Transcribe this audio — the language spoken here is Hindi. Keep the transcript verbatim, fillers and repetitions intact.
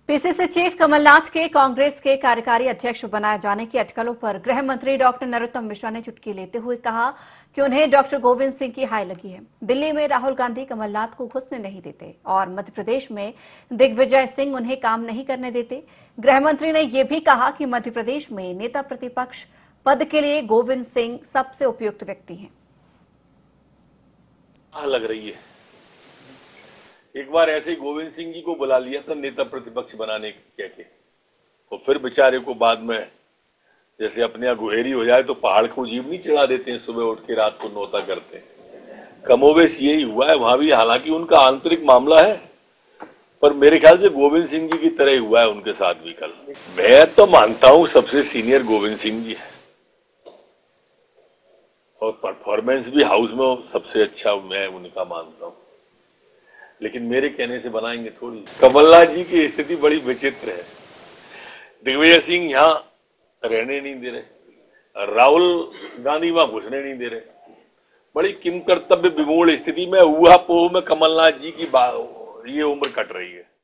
पीसीसी चीफ कमलनाथ के कांग्रेस के कार्यकारी अध्यक्ष बनाए जाने की अटकलों पर गृह मंत्री डॉक्टर नरोत्तम मिश्रा ने चुटकी लेते हुए कहा कि उन्हें डॉक्टर गोविंद सिंह की हाय लगी है। दिल्ली में राहुल गांधी कमलनाथ को घुसने नहीं देते और मध्य प्रदेश में दिग्विजय सिंह उन्हें काम नहीं करने देते। गृह मंत्री ने यह भी कहा कि मध्य प्रदेश में नेता प्रतिपक्ष पद के लिए गोविंद सिंह सबसे उपयुक्त व्यक्ति हैं। लग रही है, एक बार ऐसे ही गोविंद सिंह जी को बुला लिया था नेता प्रतिपक्ष बनाने कह के, और फिर बेचारे को बाद में जैसे अपने यहाँ गुहेरी हो जाए तो पहाड़ को जीव नहीं चढ़ा देते हैं, सुबह उठ के रात को नौता करते हैं। कमोबेश यही हुआ है वहां भी, हालांकि उनका आंतरिक मामला है, पर मेरे ख्याल से गोविंद सिंह जी की तरह ही हुआ है उनके साथ भी कल। मैं तो मानता हूं सबसे सीनियर गोविंद सिंह जी है और परफॉर्मेंस भी हाउस में सबसे अच्छा मैं उनका मानता हूं, लेकिन मेरे कहने से बनाएंगे थोड़ी। कमलनाथ जी की स्थिति बड़ी विचित्र है। दिग्विजय सिंह यहाँ रहने नहीं दे रहे, राहुल गांधी वहां घुसने नहीं दे रहे। बड़ी किम कर्तव्य विमूढ़ स्थिति में हुआ पोह में कमलनाथ जी की ये उम्र कट रही है।